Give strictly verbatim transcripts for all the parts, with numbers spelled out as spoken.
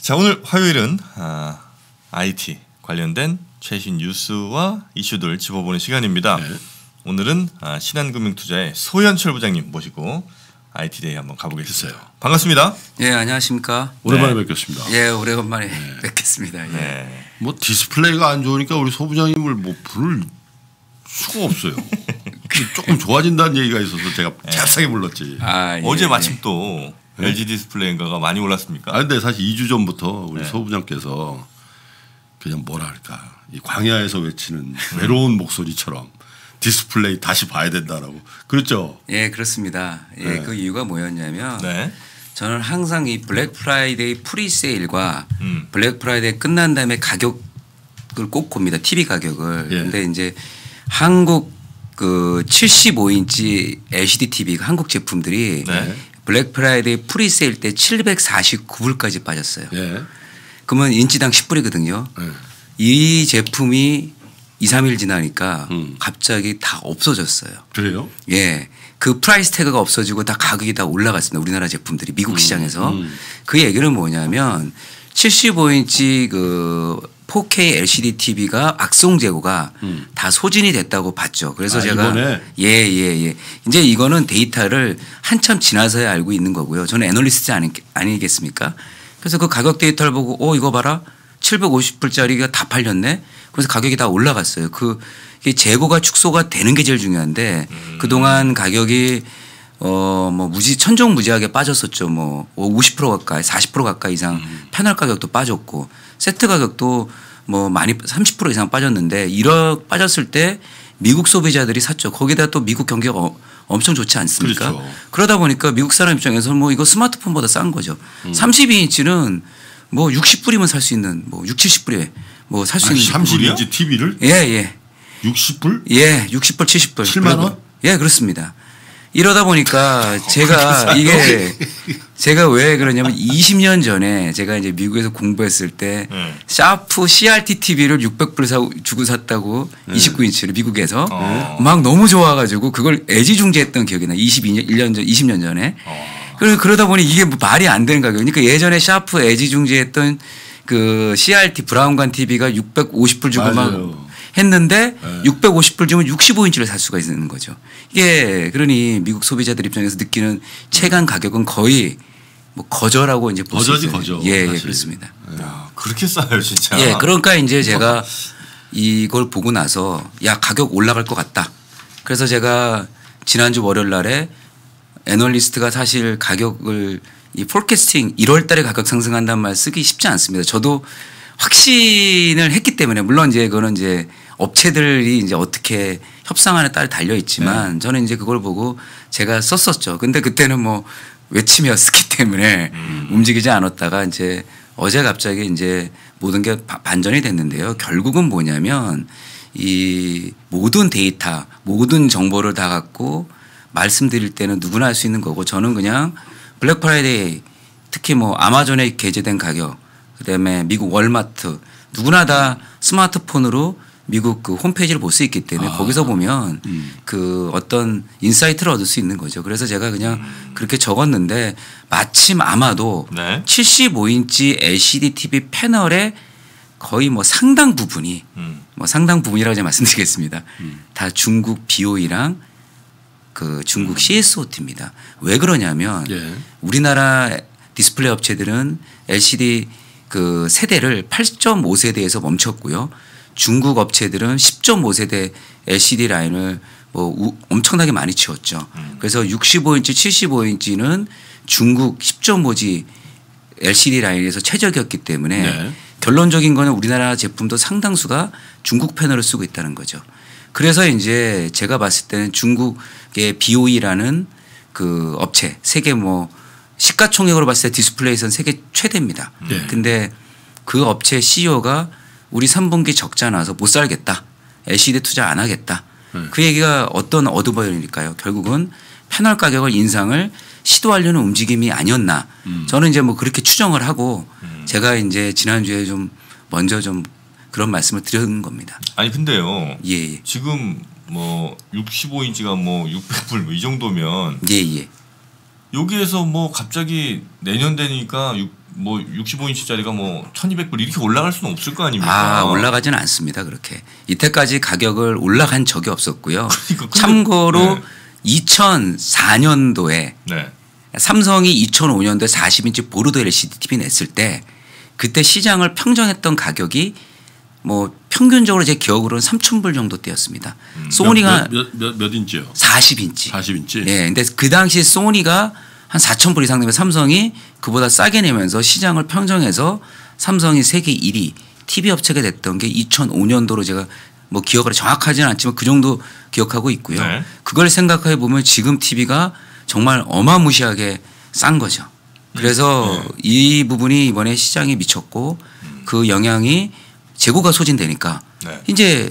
자, 오늘 화요일은 아, 아이티 관련된 최신 뉴스와 이슈들 짚어보는 시간입니다. 네. 오늘은 아, 신한금융투자의 소현철 부장님 모시고 아이티데이 한번 가보겠습니다. 반갑습니다. 예, 안녕하십니까. 오랜만에 네. 뵙겠습니다. 예, 오랜만에 네. 뵙겠습니다. 예. 네. 뭐 디스플레이가 안 좋으니까 우리 소 부장님을 뭐 부를 수가 없어요. 조금 좋아진다는 얘기가 있어서 제가 잽싸게 불렀지. 아, 예, 어제 마침 예. 또 네? 엘지 디스플레이인가가 많이 올랐습니까? 아 근데 사실 이 주 전부터 우리 네. 소 부장께서 그냥 뭐라 할까 이 광야에서 외치는 음. 외로운 목소리처럼 디스플레이 다시 봐야 된다라고 그랬죠. 예, 그렇습니다. 예, 네. 그 이유가 뭐였냐면 네. 저는 항상 이 블랙 프라이데이 프리세일과 음. 블랙 프라이데이 끝난 다음에 가격을 꼭 봅니다. 티비 가격을. 예. 근데 이제 한국 그 칠십오 인치 엘시디 티비 한국 제품들이 네. 블랙 프라이데이 프리세일 때 칠백사십구 불까지 빠졌어요. 예. 그러면 인치당 십 불이거든요. 예. 이 제품이 이, 삼 일 지나니까 음. 갑자기 다 없어졌어요. 그래요? 예. 그 프라이스 태그가 없어지고 다 가격이 다 올라갔습니다. 우리나라 제품들이 미국 음. 시장에서. 음. 그 얘기는 뭐냐면 칠십오 인치 그 포케이 엘시디 티비가 악성 재고가 음. 다 소진이 됐다고 봤죠. 그래서 아, 제가 예예예 예, 예. 이제 이거는 데이터를 한참 지나서야 알고 있는 거고요. 저는 애널리스트 아니, 아니겠습니까? 그래서 그 가격 데이터를 보고 어 이거 봐라 칠백오십 불짜리가 다 팔렸네. 그래서 가격이 다 올라갔어요. 그 재고가 축소가 되는 게 제일 중요한데 음. 그동안 가격이 어 뭐 무지 천정무지하게 빠졌었죠. 뭐 오십 퍼센트 가까이 사십 퍼센트 가까이 이상 음. 패널 가격도 빠졌고 세트 가격도 뭐 많이 삼십 퍼센트 이상 빠졌는데 이러 빠졌을 때 미국 소비자들이 샀죠. 거기다 또 미국 경기가 어, 엄청 좋지 않습니까? 그렇죠. 그러다 보니까 미국 사람 입장에서 뭐 이거 스마트폰보다 싼 거죠. 음. 삼십이 인치는 뭐 육십 불이면 살 수 있는 뭐 육십, 칠십 불에 뭐 살 수 있는 삼십 인치 티비를? 예, 예. 육십 불? 예, 육십 불, 칠십 불. 칠만 원? 예, 그렇습니다. 이러다 보니까 제가 이게 제가 왜 그러냐면 이십 년 전에 제가 이제 미국에서 공부했을 때 네. 샤프 씨알티 티비를 육백 불 사, 주고 샀다고 네. 이십구 인치를 미국에서 어. 막 너무 좋아가지고 그걸 애지중지했던 기억이 나. 이십이 년, 일 년 전, 이십 년 전에. 어. 그러다 보니 이게 뭐 말이 안 되는 가격이니까 그러니까 예전에 샤프 애지중지했던 그 씨알티 브라운관 티비가 육백오십 불 주고 맞아요. 막 했는데 네. 육백오십 불 주면 육십오 인치를 살 수가 있는 거죠. 이게 그러니 미국 소비자들 입장에서 느끼는 체감 가격은 거의 뭐 거저라고 이제 볼 수 있어요. 거저. 예, 예, 그렇습니다. 야, 그렇게 싸요, 진짜. 예, 그러니까 이제 제가 이걸 보고 나서 야 가격 올라갈 것 같다. 그래서 제가 지난주 월요일 날에 애널리스트가 사실 가격을 이 폴캐스팅 일월 달에 가격 상승한다는 말 쓰기 쉽지 않습니다. 저도 확신을 했기 때문에 물론 이제 그거는 이제 업체들이 이제 어떻게 협상안에 따라 달려 있지만 네. 저는 이제 그걸 보고 제가 썼었죠. 근데 그때는 뭐 외침이었기 때문에 음. 움직이지 않았다가 이제 어제 갑자기 이제 모든 게 반전이 됐는데요. 결국은 뭐냐면 이 모든 데이터, 모든 정보를 다 갖고 말씀드릴 때는 누구나 할 수 있는 거고 저는 그냥 블랙 프라이데이 특히 뭐 아마존에 게재된 가격 그다음에 미국 월마트 누구나 다 스마트폰으로 미국 그 홈페이지를 볼 수 있기 때문에 아. 거기서 보면 음. 그 어떤 인사이트를 얻을 수 있는 거죠. 그래서 제가 그냥 음. 그렇게 적었는데 마침 아마도 네. 칠십오 인치 엘시디 티비 패널의 거의 뭐 상당 부분이 음. 뭐 상당 부분이라고 제가 말씀드리겠습니다. 음. 다 중국 비오이랑 그 중국 음. 씨에스오티입니다. 왜 그러냐면 예. 우리나라 디스플레이 업체들은 엘시디 그 세대를 팔 점 오 세대에서 멈췄고요. 중국 업체들은 십 점 오 세대 엘시디 라인을 뭐 우, 엄청나게 많이 치웠죠. 음. 그래서 육십오 인치, 칠십오 인치는 중국 십 점 오지 엘시디 라인에서 최적이었기 때문에 네. 결론적인 거는 우리나라 제품도 상당수가 중국 패널을 쓰고 있다는 거죠. 그래서 이제 제가 봤을 때는 중국의 비오이라는 그 업체 세계 뭐 시가총액으로 봤을 때 디스플레이선 세계 최대입니다. 네. 근데 그 업체 씨이오가 우리 삼 분기 적자 나서 못 살겠다. 엘시디 투자 안 하겠다. 네. 그 얘기가 어떤 어드바이일까요? 결국은 패널 가격을 인상을 시도하려는 움직임이 아니었나. 음. 저는 이제 뭐 그렇게 추정을 하고 음. 제가 이제 지난주에 좀 먼저 좀 그런 말씀을 드리는 겁니다. 아니 근데요. 예, 예. 지금 뭐 육십오 인치가 뭐 육백 불 이 정도면 예, 예. 여기에서 뭐 갑자기 내년 되니까 육, 뭐 육십오 인치짜리가 뭐 천이백 불 이렇게 올라갈 수는 없을 거 아닙니까? 아, 올라가지는 않습니다. 그렇게. 이때까지 가격을 올라간 적이 없었고요. 그러니까 참고로 네. 이천사 년도에 네. 삼성이 이천오 년도에 사십 인치 보르도 엘시디 티비 냈을 때 그때 시장을 평정했던 가격이 뭐 평균적으로 제 기억으로는 삼천 불 정도대였습니다. 음, 소니가 몇, 몇, 몇, 몇 인치요? 사십 인치. 사십 인치. 예. 근데 그 당시 소니가 한 사천 불 이상 되면 삼성이 그보다 싸게 내면서 시장을 평정해서 삼성이 세계 일 위 티비 업체가 됐던 게 이천오 년도로 제가 뭐 기억을 정확하지는 않지만 그 정도 기억하고 있고요. 네. 그걸 생각해 보면 지금 티비가 정말 어마무시하게 싼 거죠. 그래서 네. 이 부분이 이번에 시장에 미쳤고 음. 그 영향이 재고가 소진되니까 네. 이제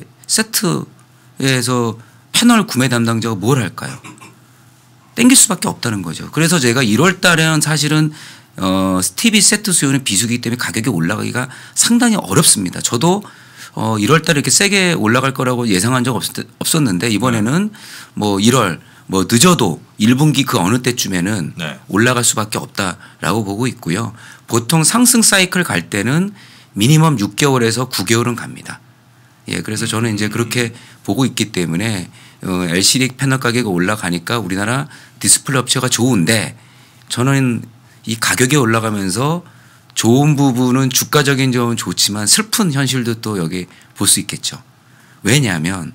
세트에서 패널 구매 담당자가 뭘 할까요? 땡길 수밖에 없다는 거죠. 그래서 제가 일월 달에는 사실은 어, 티비 세트 수요는 비수기이기 때문에 가격이 올라가기가 상당히 어렵습니다. 저도 어, 일월 달에 이렇게 세게 올라갈 거라고 예상한 적 없, 없었는데 이번에는 뭐 일월 뭐 늦어도 일 분기 그 어느 때쯤에는 네. 올라갈 수밖에 없다라고 보고 있고요. 보통 상승 사이클 갈 때는 미니멈 육 개월에서 구 개월은 갑니다. 예, 그래서 저는 이제 그렇게 보고 있기 때문에 어, 엘시디 패널 가격이 올라가니까 우리나라 디스플레이 업체가 좋은데 저는 이 가격이 올라가면서 좋은 부분은 주가적인 점은 좋지만 슬픈 현실도 또 여기 볼 수 있겠죠. 왜냐하면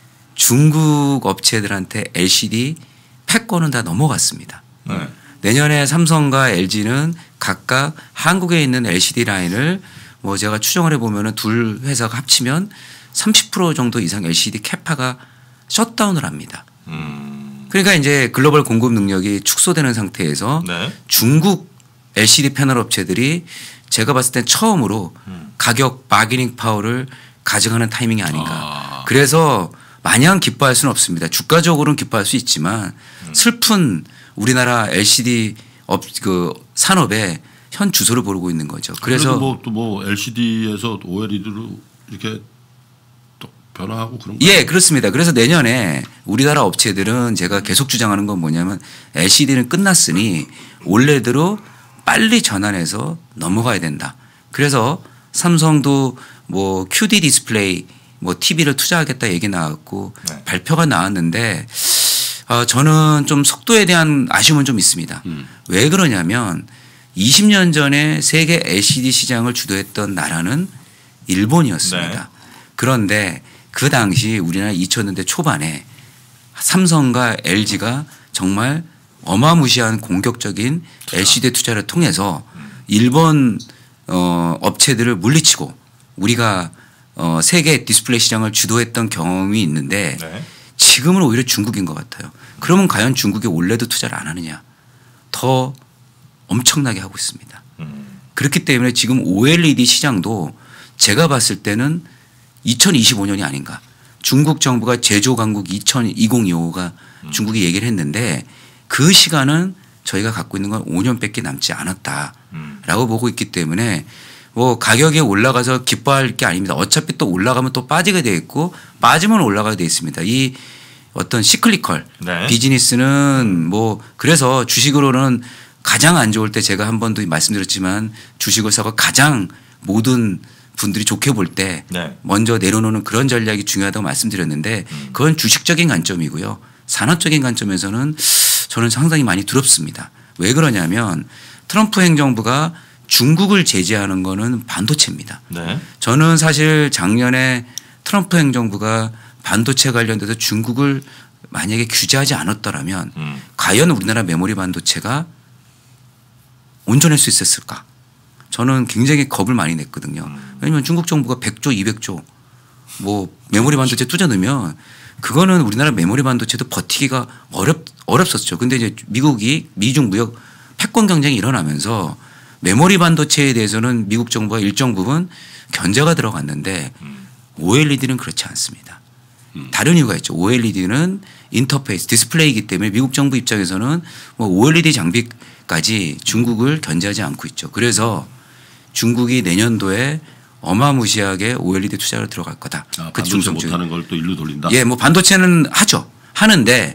중국 업체들한테 엘시디 패권은 다 넘어갔습니다. 네. 내년에 삼성과 엘지는 각각 한국에 있는 엘시디 라인을 뭐 제가 추정을 해보면 둘 회사가 합치면 삼십 퍼센트 정도 이상 엘시디 캐파가 셧다운을 합니다. 음. 그러니까 이제 글로벌 공급 능력이 축소되는 상태에서 네. 중국 엘시디 패널 업체들이 제가 봤을 땐 처음으로 음. 가격 바게닝 파워를 가져가는 타이밍이 아닌가. 아. 그래서 마냥 기뻐할 수는 없습니다. 주가적으로는 기뻐할 수 있지만 음. 슬픈 우리나라 엘시디 업, 그 산업의 현 주소를 보고 있는 거죠. 그래서 뭐또 뭐 엘시디에서 오엘이디로 이렇게 또 변화하고 그런 예, 그렇습니다. 그래서 내년에 우리나라 업체들은 제가 계속 주장하는 건 뭐냐면 엘시디는 끝났으니 올레드로 빨리 전환해서 넘어가야 된다. 그래서 삼성도 뭐 큐디 디스플레이 뭐 티비를 투자하겠다 얘기 나왔고 네. 발표가 나왔는데 어, 저는 좀 속도에 대한 아쉬움은 좀 있습니다. 음. 왜 그러냐면 이십 년 전에 세계 엘시디 시장을 주도했던 나라는 일본이었습니다. 네. 그런데 그 당시 우리나라 이천 년대 초반에 삼성과 엘지가 정말 어마무시한 공격적인 엘시디 투자를 통해서 일본 어, 업체들을 물리치고 우리가 어, 세계 디스플레이 시장을 주도했던 경험이 있는데 네. 지금은 오히려 중국인 것 같아요. 그러면 과연 중국이 올레드 투자를 안 하느냐? 더 엄청나게 하고 있습니다. 음. 그렇기 때문에 지금 오엘이디 시장도 제가 봤을 때는 이천이십오 년이 아닌가. 중국 정부가 제조 강국 이천이십오가 음. 중국이 얘기를 했는데 그 시간은 저희가 갖고 있는 건 오 년밖에 남지 않았다라고 음. 보고 있기 때문에 뭐 가격이 올라가서 기뻐할 게 아닙니다. 어차피 또 올라가면 또 빠지게 돼 있고 빠지면 올라가게 돼 있습니다. 이 어떤 시클리컬 네. 비즈니스는 뭐 그래서 주식으로는 가장 안 좋을 때 제가 한 번도 말씀드렸지만 주식을 사고 가장 모든 분들이 좋게 볼 때 네. 먼저 내려놓는 그런 전략이 중요하다고 말씀드렸는데 그건 주식적인 관점이고요. 산업적인 관점에서는 저는 상당히 많이 두렵습니다. 왜 그러냐면 트럼프 행정부가 중국을 제재하는 거는 반도체입니다. 네. 저는 사실 작년에 트럼프 행정부가 반도체 관련돼서 중국을 만약에 규제하지 않았더라면 음. 과연 우리나라 메모리 반도체가 온전할 수 있었을까? 저는 굉장히 겁을 많이 냈거든요. 왜냐하면 중국 정부가 백조, 이백조 뭐 메모리 반도체 투자 넣으면 그거는 우리나라 메모리 반도체도 버티기가 어렵, 어렵었죠. 근데 이제 미국이 미중 무역 패권 경쟁이 일어나면서 메모리 반도체에 대해서는 미국 정부가 일정 부분 견제가 들어갔는데 오엘이디는 그렇지 않습니다. 다른 이유가 있죠. 오엘이디는 인터페이스, 디스플레이이기 때문에 미국 정부 입장에서는 뭐 오엘이디 장비까지 중국을 견제하지 않고 있죠. 그래서 중국이 내년도에 어마무시하게 오엘이디 투자로 들어갈 거다. 아, 그 반도체 못하는 걸 또 일로 돌린다. 예, 뭐 반도체는 하죠. 하는데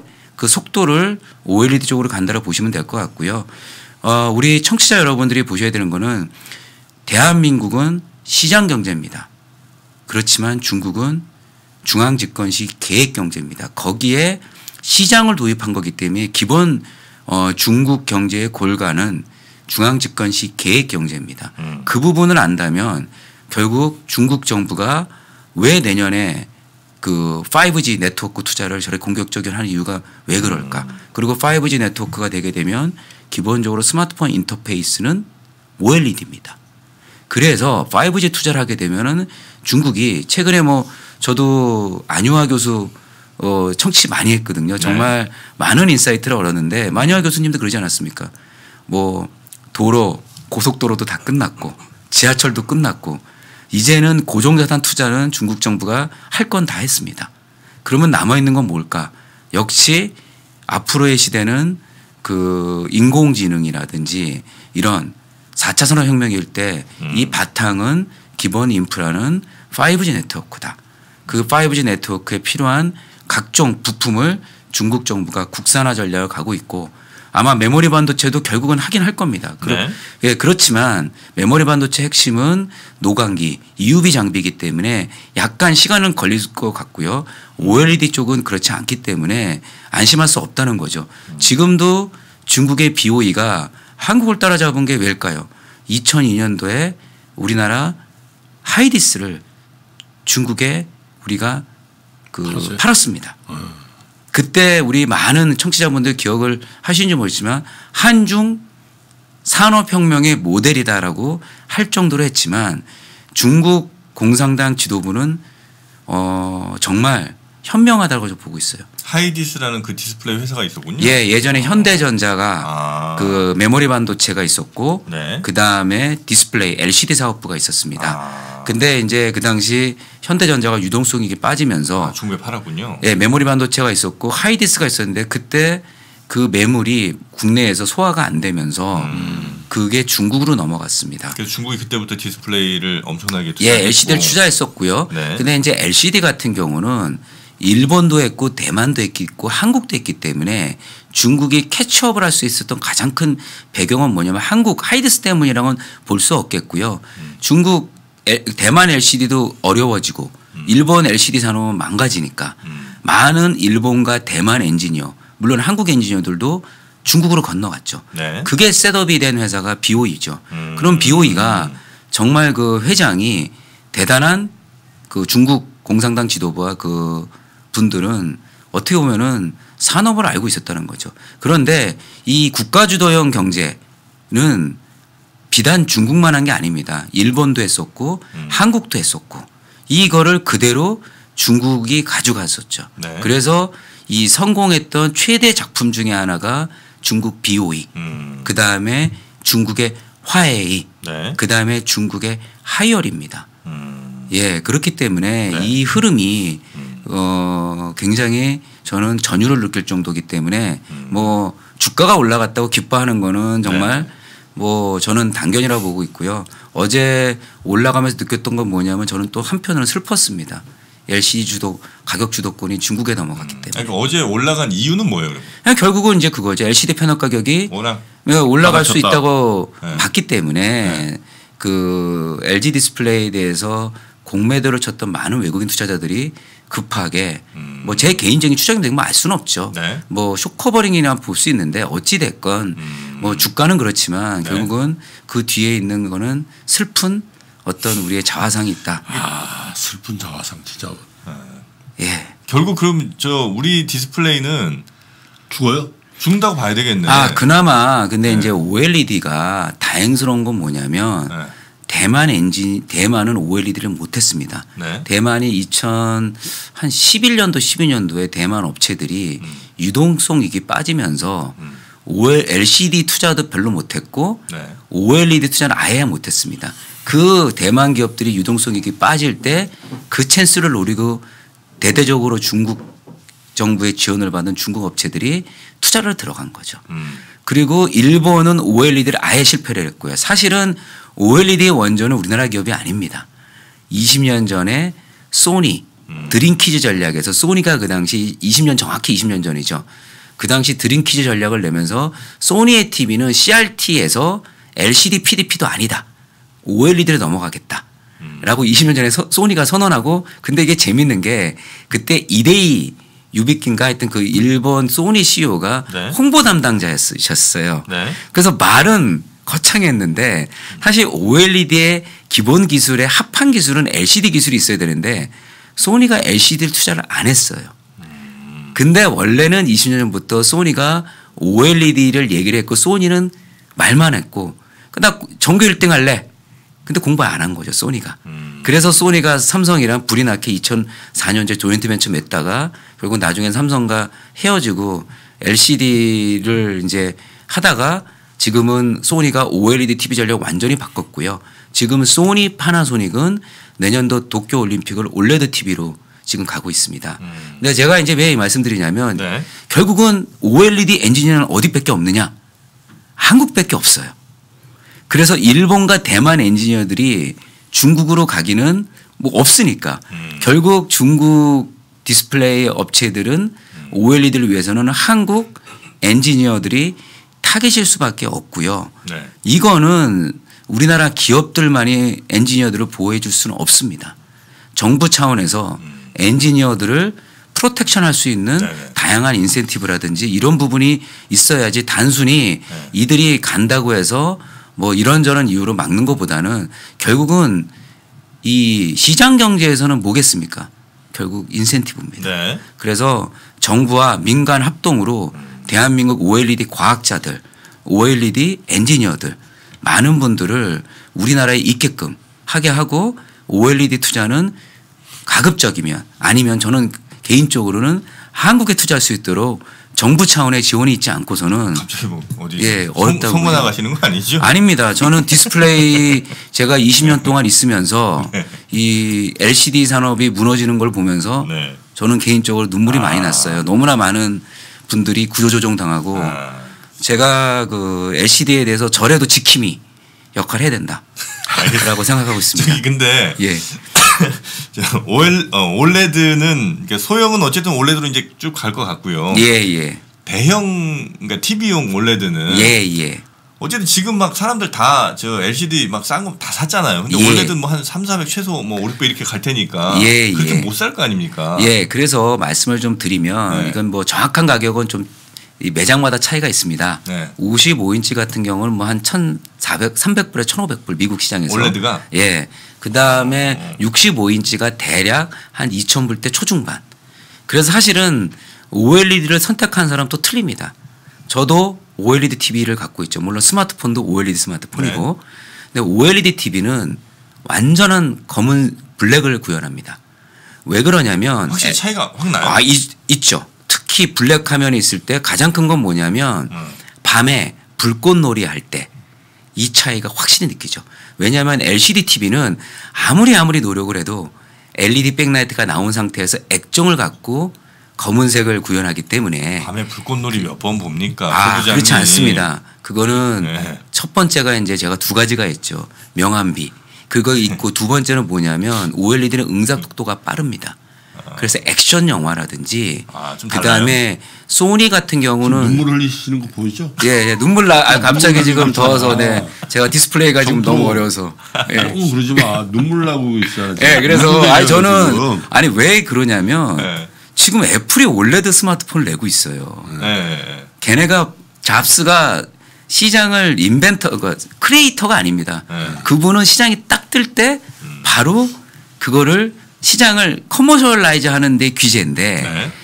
그 속도를 오엘이디 쪽으로 간다고 보시면 될 것 같고요. 어, 우리 청취자 여러분들이 보셔야 되는 거는 대한민국은 시장 경제입니다. 그렇지만 중국은 중앙 집권시 계획 경제입니다. 거기에 시장을 도입한 거기 때문에 기본 어, 중국 경제의 골간은 중앙 집권시 계획 경제입니다. 음. 그 부분을 안다면 결국 중국 정부가 왜 내년에 그 파이브지 네트워크 투자를 저렇게 공격적으로 하는 이유가 왜 그럴까? 음. 그리고 파이브지 네트워크가 되게 되면 기본적으로 스마트폰 인터페이스는 오엘이디입니다. 그래서 파이브지 투자를 하게 되면은 중국이 최근에 뭐 저도 안유아 교수 어 청취 많이 했거든요. 정말 네. 많은 인사이트를 얻었는데 안유아 교수님도 그러지 않았습니까? 뭐 도로, 고속도로도 다 끝났고 지하철도 끝났고 이제는 고정자산 투자는 중국 정부가 할 건 다 했습니다. 그러면 남아있는 건 뭘까? 역시 앞으로의 시대는 그 인공지능이라든지 이런 사 차 산업혁명일 때 이 음. 바탕은 기본 인프라는 파이브지 네트워크다. 그 파이브지 네트워크에 필요한 각종 부품을 중국 정부가 국산화 전략을 가고 있고 아마 메모리 반도체도 결국은 하긴 할 겁니다. 네. 예, 그렇지만 메모리 반도체 핵심은 노광기, 이유비 장비이기 때문에 약간 시간은 걸릴 것 같고요. 오엘이디 쪽은 그렇지 않기 때문에 안심할 수 없다는 거죠. 음. 지금도 중국의 비오이가 한국을 따라잡은 게 왜일까요? 이천이 년도에 우리나라 하이디스를 중국에 우리가 그 팔았어요? 팔았습니다. 음. 그때 우리 많은 청취자분들 기억을 하시는지 모르지만 한중 산업혁명의 모델이다라고 할 정도로 했지만 중국 공산당 지도부는 어 정말 현명하다고 보고 있어요. 하이디스라는 그 디스플레이 회사가 있었군요. 예, 예전에 현대전자가 아. 그 메모리 반도체가 있었고 네. 그 다음에 디스플레이 엘시디 사업부가 있었습니다. 아. 근데 이제 그 당시 현대전자가 유동성이 빠지면서 아, 중국에 팔았군요. 예, 메모리 반도체가 있었고 하이디스가 있었는데 그때 그 매물이 국내에서 소화가 안 되면서 음. 그게 중국으로 넘어갔습니다. 그래서 중국이 그때부터 디스플레이를 엄청나게 투자했고. 예, 엘시디를 투자했었고요. 네. 근데 이제 엘시디 같은 경우는 일본도 했고 대만도 했고 한국도 했기 때문에 중국이 캐치업을 할 수 있었던 가장 큰 배경은 뭐냐면 한국 하이디스 때문이라고는 볼 수 없겠고요. 음. 중국 대만 엘시디도 어려워지고 음. 일본 엘시디 산업은 망가지니까 음. 많은 일본과 대만 엔지니어 물론 한국 엔지니어들도 중국으로 건너갔죠. 네. 그게 셋업이 된 회사가 비오이죠. 음. 그럼 비오이가 음. 정말 그 회장이 대단한 그 중국 공산당 지도부와 그 분들은 어떻게 보면은 산업을 알고 있었다는 거죠. 그런데 이 국가주도형 경제는 비단 중국만 한 게 아닙니다. 일본도 했었고 음. 한국도 했었고 이거를 그대로 중국이 가져갔었죠. 네. 그래서 이 성공했던 최대 작품 중에 하나가 중국 비오이, 음. 그 다음에 중국의 화웨이, 네. 그 다음에 중국의 하이얼입니다. 음. 예, 그렇기 때문에 네. 이 흐름이 음. 어, 굉장히 저는 전율을 느낄 정도이기 때문에 음. 뭐 주가가 올라갔다고 기뻐하는 거는 정말 네. 뭐 저는 당견이라고 보고 있고요. 어제 올라가면서 느꼈던 건 뭐냐면 저는 또 한편으로는 슬펐습니다. 엘시디 주도 가격 주도권이 중국에 넘어갔기 때문에. 그러니까 어제 올라간 이유는 뭐예요? 그러면? 결국은 이제 그거죠. 엘시디 패널 가격이 워낙 올라갈 수 있다고 네. 봤기 때문에 네. 그 엘지 디스플레이에 대해서 공매도를 쳤던 많은 외국인 투자자들이 급하게 음. 뭐 제 개인적인 추정이 되면 알 수는 없죠. 네. 뭐 쇼커버링이나 볼 수 있는데 어찌 됐건 음. 뭐 주가는 그렇지만 네. 결국은 그 뒤에 있는 거는 슬픈 어떤 우리의 자화상이 있다. 아 슬픈 자화상 진짜. 예. 결국 그럼 저 우리 디스플레이는 죽어요? 죽는다고 봐야 되겠네. 아 그나마 근데 네. 이제 오엘이디가 다행스러운 건 뭐냐면 네. 대만 엔진 대만은 오엘이디를 못했습니다. 네. 대만이 이천십일 년도 십이 년도에 대만 업체들이 음. 유동성 이익이 빠지면서 음. 오엘, 엘시디 투자도 별로 못했고 네. 오엘이디 투자는 아예 못했습니다. 그 대만 기업들이 유동성 이익이 빠질 때 그 찬스를 노리고 대대적으로 중국 정부의 지원을 받은 중국 업체들이 투자를 들어간 거죠. 음. 그리고 일본은 오엘이디를 아예 실패를 했고요. 사실은 오엘이디의 원조는 우리나라 기업이 아닙니다. 이십 년 전에 소니 음. 드림키즈 전략에서 소니가 그 당시 이십 년 정확히 이십 년 전이죠. 그 당시 드림키즈 전략을 내면서 소니의 티비는 씨알티에서 엘시디 피디피도 아니다. 오엘이디로 넘어가겠다. 라고 이십 년 전에 서, 소니가 선언하고 근데 이게 재밌는 게 그때 이데이 유비킨가 하여튼 그 일본 소니 씨이오가 네. 홍보 담당자였어요. 네. 그래서 말은 거창했는데 사실 오엘이디의 기본 기술의 합한 기술은 엘시디 기술이 있어야 되는데 소니가 엘시디를 투자를 안 했어요. 근데 원래는 이십 년 전부터 소니가 오엘이디를 얘기를 했고 소니는 말만 했고 나 전교 일 등 할래. 근데 공부 안 한 거죠 소니가. 음. 그래서 소니가 삼성이랑 불이 나게 이천사 년째 조인트 벤처 맺다가 결국 나중엔 삼성과 헤어지고 엘시디를 이제 하다가 지금은 소니가 오엘이디 티비 전략 완전히 바꿨고요. 지금 소니 파나소닉은 내년도 도쿄 올림픽을 올레드 티비로 지금 가고 있습니다. 음. 근데 제가 이제 왜 말씀드리냐면 네. 결국은 오엘이디 엔지니어는 어디밖에 없느냐? 한국밖에 없어요. 그래서 일본과 대만 엔지니어들이 중국으로 가기는 뭐 없으니까 음. 결국 중국 디스플레이 업체들은 음. 오엘이디를 위해서는 한국 엔지니어들이 타겟일 수밖에 없고요. 네. 이거는 우리나라 기업들만이 엔지니어들을 보호해 줄 수는 없습니다. 정부 차원에서 음. 엔지니어들을 프로텍션 할 수 있는 네네. 다양한 인센티브라든지 이런 부분이 있어야지 단순히 네. 이들이 간다고 해서 뭐 이런저런 이유로 막는 것보다는 결국은 이 시장 경제에서는 뭐겠습니까? 결국 인센티브입니다. 네. 그래서 정부와 민간 합동으로 대한민국 오엘이디 과학자들, 오엘이디 엔지니어들 많은 분들을 우리나라에 있게끔 하게 하고 오엘이디 투자는 가급적이면 아니면 저는 개인적으로는 한국에 투자할 수 있도록 정부 차원의 지원이 있지 않고서는 갑자기 뭐 어디 예, 송- 어렵다고요. 송문 나가시는 거 아니죠? 아닙니다. 저는 디스플레이 제가 이십 년 동안 있으면서 네. 이 엘시디 산업이 무너지는 걸 보면서 네. 저는 개인적으로 눈물이 아. 많이 났어요. 너무나 많은 분들이 구조조정 당하고 아. 제가 그 엘시디에 대해서 저래도 지킴이 역할을 해야 된다라고 생각하고 있습니다. 저기 근데 예. 오엘 어, 올레드는 그러니까 소형은 어쨌든 올레드로 이제 쭉 갈 것 같고요. 예, 예. 대형 그러니까 티비용 올레드는 예, 예. 어쨌든 지금 막 사람들 다 저 엘시디 막 싼 거 다 샀잖아요. 근데 예. 올레드는 뭐 한 삼사백 최소 뭐 오륙배 이렇게 갈 테니까 예, 그렇게 예. 못 살 거 아닙니까? 예, 그래서 말씀을 좀 드리면 네. 이건 뭐 정확한 가격은 좀 이 매장마다 차이가 있습니다. 네. 오십오 인치 같은 경우는 뭐 한 천사백, 삼백 불에 천오백 불 미국 시장에서. 올레드가? 예. 그 다음에 육십오 인치가 대략 한 이천 불대 초중반. 그래서 사실은 오엘이디를 선택한 사람 또 틀립니다. 저도 오엘이디 티비를 갖고 있죠. 물론 스마트폰도 오엘이디 스마트폰이고. 근데 오엘이디 티비는 완전한 검은 블랙을 구현합니다. 왜 그러냐면 확실히 차이가 확 나요. 아, 있, 있죠. 특히 블랙 화면이 있을 때 가장 큰 건 뭐냐면 음. 밤에 불꽃놀이 할 때 이 차이가 확실히 느끼죠. 왜냐하면 엘시디 티비는 아무리 아무리 노력을 해도 엘이디 백라이트가 나온 상태에서 액정을 갖고 검은색을 구현하기 때문에 밤에 불꽃놀이 몇 번 봅니까? 아, 소부장님. 그렇지 않습니다. 그거는 네. 첫 번째가 이제 제가 두 가지가 있죠. 명암비. 그거 있고 두 번째는 뭐냐면 오엘이디는 응답 속도가 빠릅니다. 그래서 액션 영화라든지 아, 좀 그다음에 소니 같은 경우는 눈물 흘리시는 거 보이죠? 예, 예 눈물 나 아, 갑자기 눈물 지금 나고 더워서 있잖아. 네. 제가 디스플레이가 지금 정도. 너무 어려워서. 예. 어, 그러지 마. 눈물 나고 있잖아. 예, 그래서 눈물 아니 흘려요, 저는 지금. 아니 왜 그러냐면 네. 지금 애플이 올레드 스마트폰을 내고 있어요. 네. 걔네가 잡스가 시장을 인벤터, 그 크리에이터가 아닙니다. 네. 그분은 시장이 딱 뜰 때 바로 그거를 시장을 커머셜라이즈 하는 데 귀재인데 네.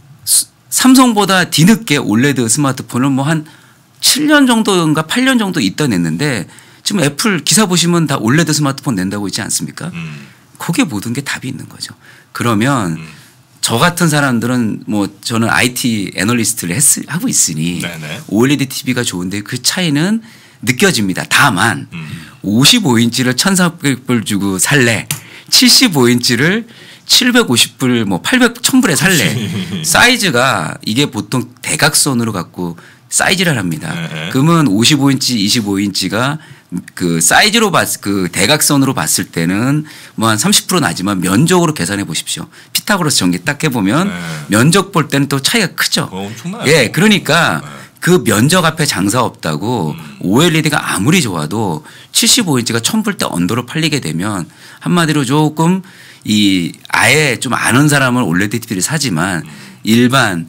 삼성보다 뒤늦게 올레드 스마트폰을 뭐 한 칠 년 정도인가 팔 년 정도 있다 냈는데 지금 애플 기사 보시면 다 올레드 스마트폰 낸다고 있지 않습니까? 음. 거기에 모든 게 답이 있는 거죠. 그러면 음. 저 같은 사람들은 뭐 저는 아이티 애널리스트를 했, 하고 있으니 네네. 오엘이디 티비가 좋은데 그 차이는 느껴집니다. 다만 음. 오십오 인치를 천사백 불 주고 살래, 칠십오 인치를 칠백오십 불, 뭐 팔백, 천 불에 살래. 사이즈가 이게 보통 대각선으로 갖고 사이즈를 합니다. 네. 그러면 오십오 인치, 이십오 인치가 그 사이즈로 봤, 그 대각선으로 봤을 때는 뭐 한 삼십 퍼센트 나지만 면적으로 계산해 보십시오. 피타고라스 전개 딱 해보면 네. 면적 볼 때는 또 차이가 크죠. 어, 엄청나요. 예, 그러니까 네. 그 면적 앞에 장사 없다고 음. 오엘이디가 아무리 좋아도 칠십오 인치가 처음 볼 때 언더로 팔리게 되면 한마디로 조금 이 아예 좀 아는 사람은 올레드 티비를 사지만 일반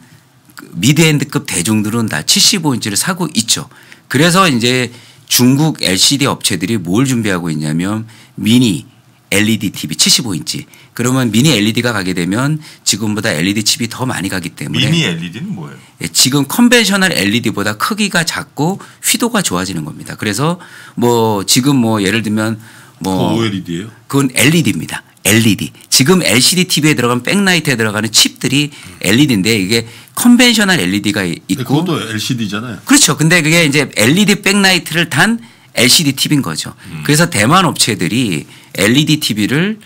미드엔드급 대중들은 다 칠십오 인치를 사고 있죠. 그래서 이제 중국 엘시디 업체들이 뭘 준비하고 있냐면 미니 엘이디 티비 칠십오 인치. 그러면 미니 엘이디가 가게 되면 지금보다 엘이디 칩이 더 많이 가기 때문에 미니 엘이디는 뭐예요? 예, 지금 컨벤셔널 엘이디보다 크기가 작고 휘도가 좋아지는 겁니다. 그래서 뭐 지금 뭐 예를 들면 뭐 오엘이디예요? 그건 엘이디입니다. 엘이디. 지금 엘시디 티비에 들어간 백라이트에 들어가는 칩들이 엘이디인데 이게 컨벤셔널 엘이디가 있고 그것도 엘시디잖아요. 그렇죠. 근데 그게 이제 엘이디 백라이트를 단 엘시디 티비인 거죠. 음. 그래서 대만 업체들이 엘이디 티비를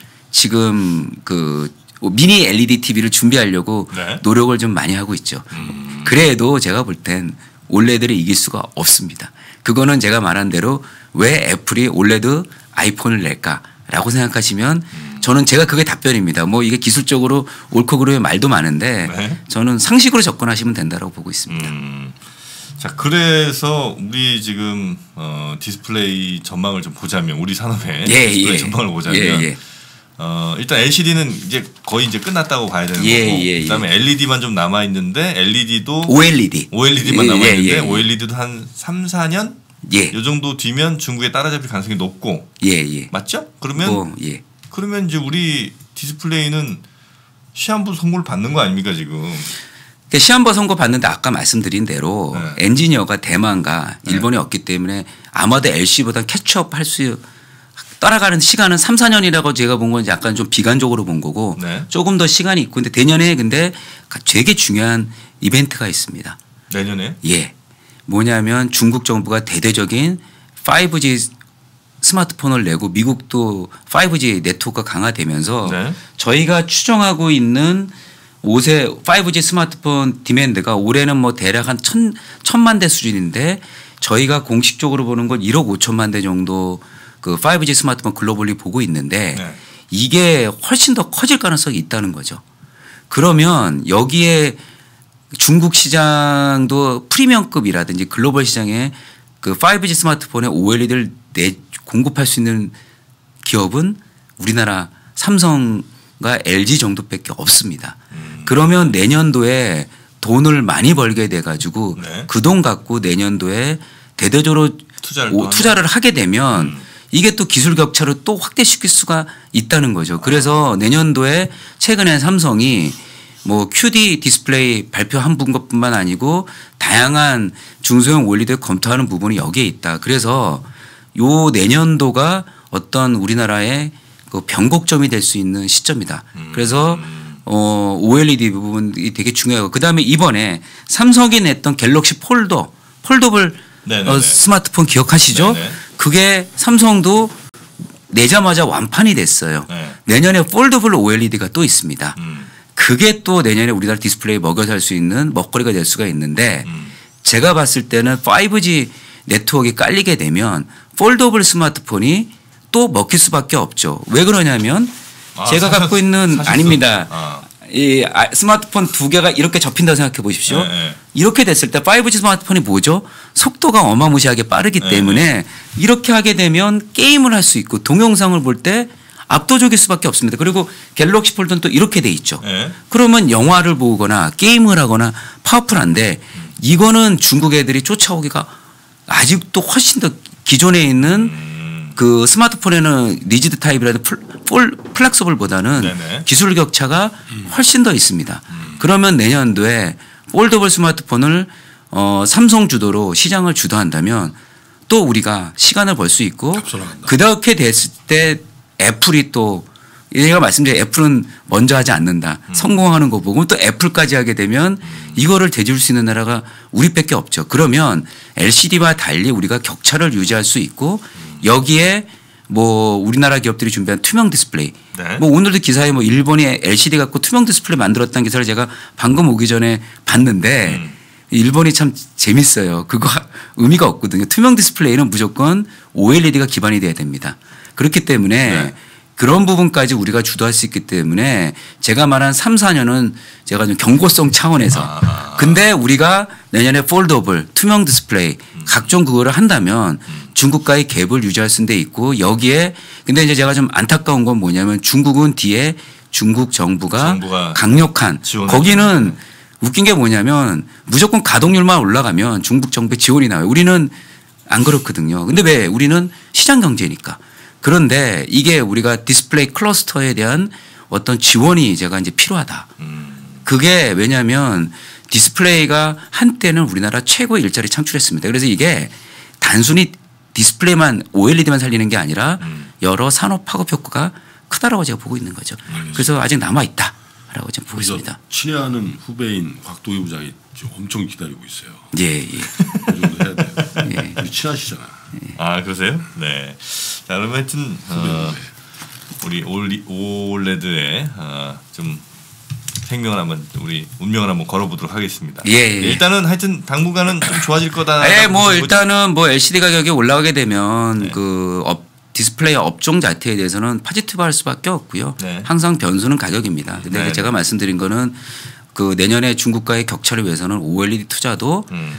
지금 그 미니 엘이디 티비를 준비하려고 네. 노력을 좀 많이 하고 있죠. 음. 그래도 제가 볼 땐 올레드를 이길 수가 없습니다. 그거는 제가 말한 대로 왜 애플이 올레드 아이폰을 낼까라고 생각하시면 음. 저는 제가 그게 답변입니다. 뭐 이게 기술적으로 옳고 그르의 말도 많은데 네. 저는 상식으로 접근하시면 된다고 보고 있습니다. 음. 자, 그래서 우리 지금 어, 디스플레이 전망을 좀 보자면 우리 산업의 예, 디스플레이 예. 전망을 보자면 예, 예. 어, 일단 엘시디는 이제 거의 이제 끝났다고 봐야 되는 예, 거고 예, 예. 그다음에 엘이디만 좀 남아 있는데 엘이디도 오엘이디. 오엘이디만 예, 남아 예, 있는데 예, 예. 오엘이디도 한 삼, 사 년 예. 요 정도 뒤면 중국에 따라잡힐 가능성이 높고 예, 예. 맞죠? 그러면 뭐, 예. 그러면 이제 우리 디스플레이는 시한부 선고를 받는 거 아닙니까 지금? 그러니까 시한부 선고 받는데 아까 말씀드린 대로 네. 엔지니어가 대만과 네. 일본에 없기 때문에 아마도 엘씨보다 캐치업 할 수 따라가는 시간은 삼, 사 년이라고 제가 본 건 약간 좀 비관적으로 본 거고 네. 조금 더 시간이 있고 근데 내년에 근데 되게 중요한 이벤트가 있습니다. 내년에? 예. 뭐냐면 중국 정부가 대대적인 파이브지 스마트폰을 내고 미국도 파이브지 네트워크가 강화되면서 네. 저희가 추정하고 있는 옷의 파이브지 스마트폰 디맨드가 올해는 뭐 대략 한 천, 천만 대 수준인데 저희가 공식적으로 보는 건 일억 오천만 대 정도 그 파이브지 스마트폰 글로벌리 보고 있는데 네. 이게 훨씬 더 커질 가능성이 있다는 거죠. 그러면 여기에 중국 시장도 프리미엄급이라든지 글로벌 시장에 그 파이브지 스마트폰에 오엘이디를 내 공급할 수 있는 기업은 우리나라 삼성과 엘지 정도밖에 없습니다. 음. 그러면 내년도에 돈을 많이 벌게 돼 가지고 네. 그 돈 갖고 내년도에 대대적으로 투자를, 오, 또 투자를 하게 되면 음. 이게 또 기술 격차를 또 확대시킬 수가 있다는 거죠. 그래서 내년도에 최근에 삼성이 뭐 큐디 디스플레이 발표한 것뿐만 아니고 다양한 중소형 오엘이디를 검토하는 부분이 여기에 있다. 그래서 요 내년도가 어떤 우리나라의 그 변곡점이 될 수 있는 시점이다. 음. 그래서 어 오엘이디 부분이 되게 중요하고 그다음에 이번에 삼성이 냈던 갤럭시 폴더 폴더블 네네네. 어, 스마트폰 기억하시죠? 네네. 그게 삼성도 내자마자 완판이 됐어요. 네. 내년에 폴더블 오엘이디가 또 있습니다. 음. 그게 또 내년에 우리나라 디스플레이 먹여 살 수 있는 먹거리가 될 수가 있는데 음. 제가 봤을 때는 파이브지 네트워크가 깔리게 되면 폴더블 스마트폰이 또 먹힐 수밖에 없죠. 왜 그러냐면 아, 제가 사셨- 갖고 있는 사셨어? 아닙니다. 아. 이 아- 스마트폰 두 개가 이렇게 접힌다고 생각해 보십시오. 네, 네. 이렇게 됐을 때 파이브지 스마트폰이 뭐죠? 속도가 어마무시하게 빠르기 네, 때문에 이렇게 하게 되면 게임을 할 수 있고 동영상을 볼 때 압도적일 수밖에 없습니다. 그리고 갤럭시 폴더는 또 이렇게 돼 있죠. 네. 그러면 영화를 보거나 게임을 하거나 파워풀한데 이거는 중국 애들이 쫓아오기가 아직도 훨씬 더 기존에 있는 음. 그 스마트폰에는 리지드 타입이라도 풀 플렉서블보다는 네네. 기술 격차가 훨씬 더 있습니다. 그러면 내년도에 폴더블 스마트폰을 어, 삼성 주도로 시장을 주도한다면 또 우리가 시간을 벌 수 있고 앞서 나간다. 그렇게 됐을 때 애플이 또 얘가 말씀드린 애플은 먼저 하지 않는다. 음. 성공하는 거 보고 또 애플까지 하게 되면 이거를 대줄 수 있는 나라가 우리밖에 없죠. 그러면 엘시디와 달리 우리가 격차를 유지할 수 있고 여기에 뭐 우리나라 기업들이 준비한 투명 디스플레이. 네. 뭐 오늘도 기사에 뭐 일본이 엘시디 갖고 투명 디스플레이 만들었다는 기사를 제가 방금 오기 전에 봤는데 음. 일본이 참 재밌어요. 그거 의미가 없거든요. 투명 디스플레이는 무조건 오엘이디가 기반이 돼야 됩니다. 그렇기 때문에 네. 그런 부분까지 우리가 주도할 수 있기 때문에 제가 말한 삼, 사 년은 제가 좀 경고성 차원에서 아. 근데 우리가 내년에 폴더블 투명 디스플레이 음. 각종 그거를 한다면 음. 중국과의 갭을 유지할 수 있고 여기에 근데 이제 제가 좀 안타까운 건 뭐냐면 중국은 뒤에 중국 정부가, 정부가 강력한 지원을 거기는 웃긴 게 뭐냐면 무조건 가동률만 올라가면 중국 정부의 지원이 나와요. 우리는 안 그렇거든요. 근데 왜 우리는 시장 경제니까. 그런데 이게 우리가 디스플레이 클러스터에 대한 어떤 지원이 제가 이제 필요하다. 음. 그게 왜냐하면 디스플레이가 한때는 우리나라 최고의 일자리 창출했습니다. 그래서 이게 단순히 디스플레이만 오엘이디만 살리는 게 아니라 음. 여러 산업 파급 효과가 크다라고 제가 보고 있는 거죠. 음. 그래서 아직 남아 있다라고 지금 보고 그래서 있습니다. 친애하는 후배인 곽도희 부장이 지금 엄청 기다리고 있어요. 예, 예. 그 정도 해야 돼요. 예. 우리 친하시잖아. 아 그러세요? 네. 자 그러면 하여튼 어, 우리 올리, 올레드의 어, 좀 생명을 한번 우리 운명을 한번 걸어보도록 하겠습니다. 예, 예. 일단은 하여튼 당분간은 좀 좋아질 거다. 예, 뭐 일단은 뭐 엘시디 가격이 올라가게 되면 네. 그 업, 디스플레이 업종 자체에 대해서는 포지티브할 수밖에 없고요. 네. 항상 변수는 가격입니다. 근데 네. 제가 말씀드린 거는 그 내년에 중국과의 격차를 위해서는 오엘이디 투자도 음.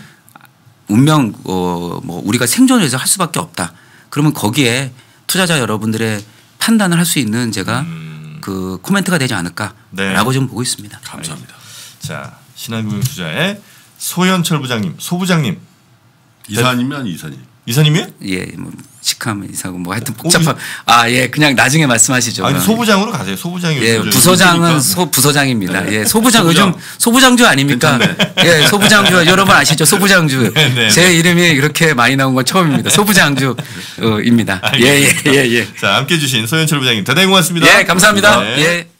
운명 어, 뭐 우리가 생존해서 할 수밖에 없다. 그러면 거기에 투자자 여러분들의 판단을 할 수 있는 제가 음. 그 코멘트가 되지 않을까라고 네. 좀 보고 있습니다. 감사합니다. 자 신한금융투자의 소현철 부장님, 소 부장님, 이사님이 아니 이사님. 이사님이요? 예, 뭐 직함 이사고 뭐 하여튼 복잡한 아 예 그냥 나중에 말씀하시죠. 아니 소부장으로 가세요. 소부장이 예, 요즘 부소장은 요즘이니까. 소 부소장입니다. 네. 예, 소부장 소부장. 요즘 소부장주 아닙니까? 예, 소부장주 여러분 아시죠? 소부장주. 네, 네, 제 네. 이름이 그렇게 많이 나온 건 처음입니다. 소부장주입니다. 예, 예, 예, 예. 자 함께 해주신 소현철 부장님 대단히 고맙습니다. 예, 감사합니다. 네. 예.